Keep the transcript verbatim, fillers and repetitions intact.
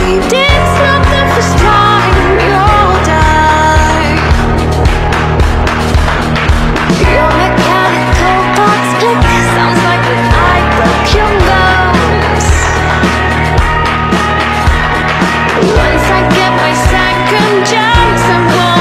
you did love the first time, you'll die. Your mechanical parts click, sounds like when I broke your nose. Once I get my second chance, I won't